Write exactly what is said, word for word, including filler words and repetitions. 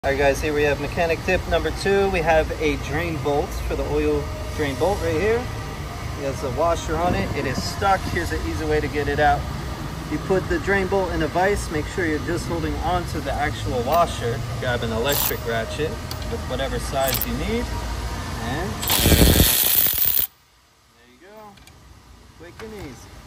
Alright guys, here we have mechanic tip number two. We have a drain bolt for the oil drain bolt right here. It has a washer on it. It is stuck. Here's an easy way to get it out. You put the drain bolt in a vise. Make sure you're just holding on to the actual washer. Grab an electric ratchet with whatever size you need. And there you go. Quick and easy.